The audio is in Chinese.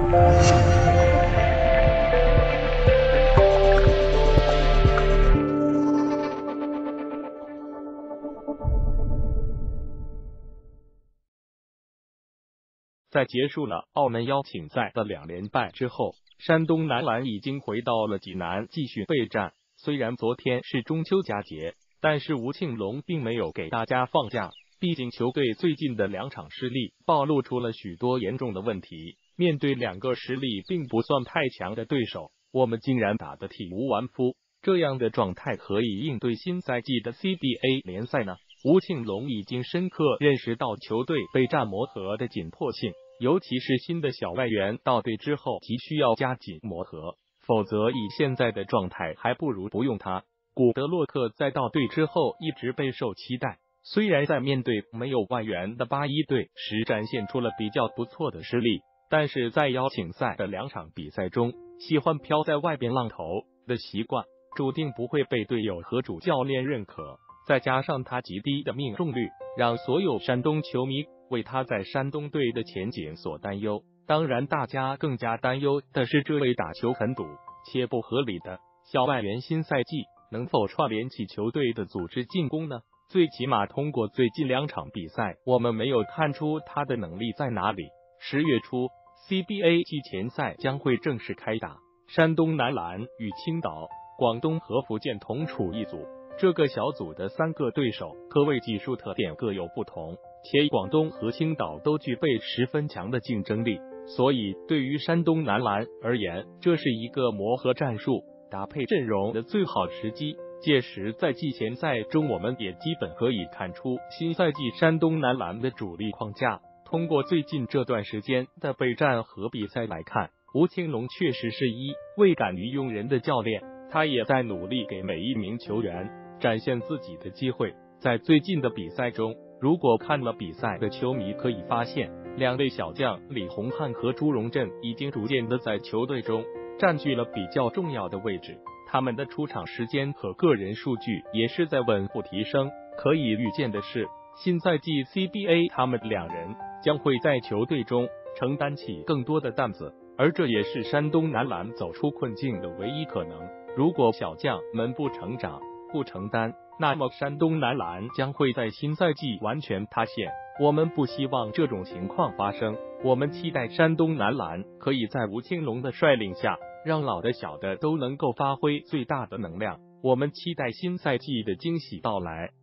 在结束了澳门邀请赛的2连败之后，山东男篮已经回到了济南继续备战。虽然昨天是中秋佳节，但是吴庆龙并没有给大家放假，毕竟球队最近的2场失利暴露出了许多严重的问题。面对2个实力并不算太强的对手，我们竟然打得体无完肤，这样的状态可以应对新赛季的 CBA 联赛呢？吴庆龙已经深刻认识到球队备战磨合的紧迫性，尤其是新的小外援到队之后急需要加紧磨合，否则以现在的状态还不如不用他。古德洛克在到队之后一直备受期待，虽然在面对没有外援的81队时展现出了比较不错的实力，但是在邀请赛的2场比赛中，喜欢飘在外边浪头的习惯注定不会被队友和主教练认可。再加上他极低的命中率，让所有山东球迷为他在山东队的前景所担忧。当然，大家更加担忧的是这位打球很赌且不合理的小外援新赛季能否串联起球队的组织进攻呢？最起码通过最近2场比赛，我们没有看出他的能力在哪里。10月初 CBA 季前赛将会正式开打，山东男篮与青岛、广东和福建同处一组。这个小组的3个对手可谓技术特点各有不同，且广东和青岛都具备十分强的竞争力，所以对于山东男篮而言，这是一个磨合战术、搭配阵容的最好时机。届时在季前赛中，我们也基本可以看出新赛季山东男篮的主力框架。通过最近这段时间的备战和比赛来看，吴庆龙确实是一位敢于用人的教练，他也在努力给每一名球员展现自己的机会。在最近的比赛中，如果看了比赛的球迷可以发现，2位小将李洪汉和朱荣振已经逐渐的在球队中占据了比较重要的位置，他们的出场时间和个人数据也是在稳步提升。可以预见的是，新赛季 CBA 他们2人将会在球队中承担起更多的担子，而这也是山东男篮走出困境的唯一可能。如果小将们不成长、不承担，那么山东男篮将会在新赛季完全塌陷。我们不希望这种情况发生，我们期待山东男篮可以在吴庆龙的率领下，让老的小的都能够发挥最大的能量。我们期待新赛季的惊喜到来。